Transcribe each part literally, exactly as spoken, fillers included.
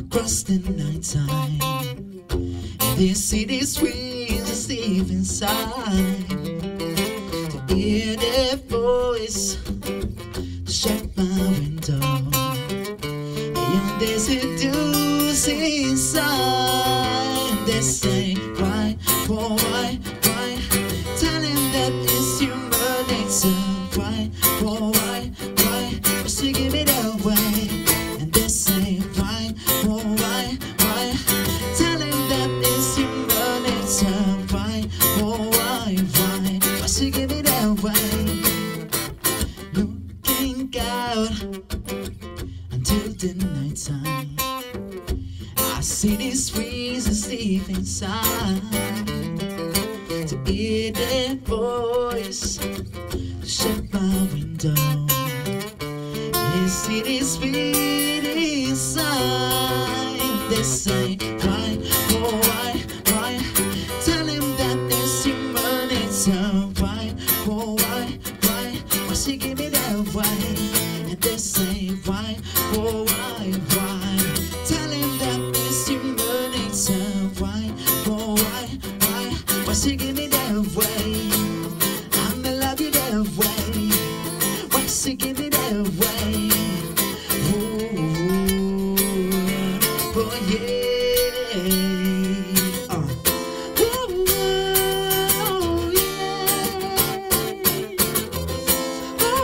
across the night time. This city squeezes deep inside. To hear their voice, to shut my window, and they seduce inside. They say, why, oh, why, why? Tell him that it's human nature. Why, oh, why, why? Must you give it away? And they say, why, oh, why, why? Tell him that it's human nature. Why, oh, why, why? Must you give it away? Looking out until the night time, I see these freezes deep inside. To hear their voice, to shut my window, and see this feet inside. They say, why, oh, why, why? Tell him that it's human nature. Why, oh, why, why? Why she give it away? And they say, why, oh, why, why? Tell him that it's human nature. Why, oh, why, why? Why she give it away? I'ma love you that way. Why she give it away? Ooh, oh yeah. Uh. Ooh, oh, yeah. Oh,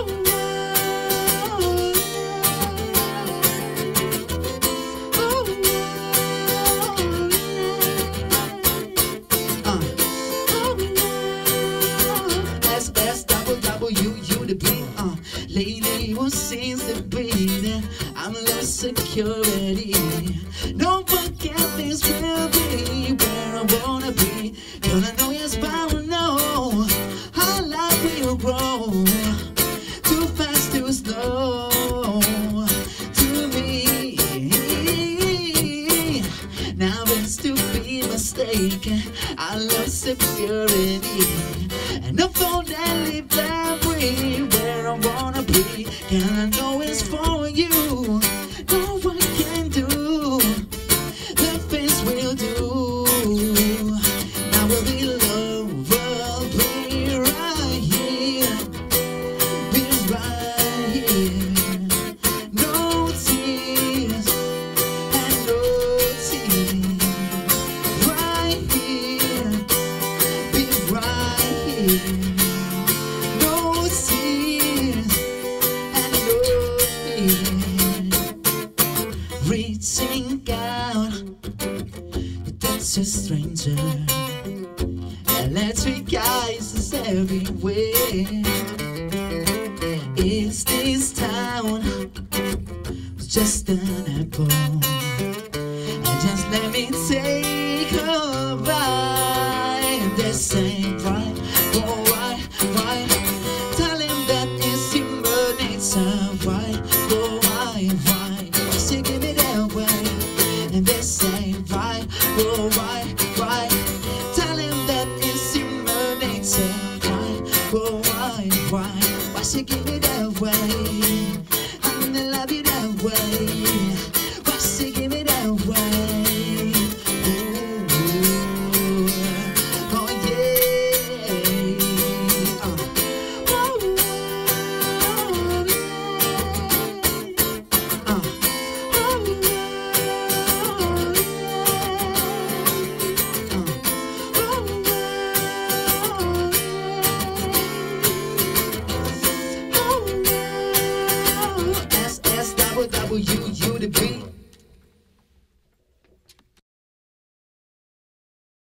S S double W U the beat. Uh, lately what seems to be that I'm less security. No one can this will be where I wanna be. Gonna know yes, but I know how life will grow. Too fast, too slow to me. Now it's to be mistaken. I love security, and I thought that live everywhere I wanna be. And I know it's for you. No one can do the things we'll do. Now we'll be love, we'll be right here, be right here. No tears and no tears. Right here, be right here. No tears and no fear. Reaching out, that's a stranger. Electric eyes is everywhere. Is this town just an apple? And just let me take a ride. They say, why, oh, why, why? Tell him that it's human nature. Why, oh, why, why? Why she give it away? And they say, why, oh, why, why? Tell him that it's human nature. Why, oh, why, why? Why she give it away? I'm gonna love you that way. Why she give it away? Ooh, oh yeah. Uh. Oh, yeah. Uh. Oh, yeah. Uh. Oh, yeah. S S double W U the beat.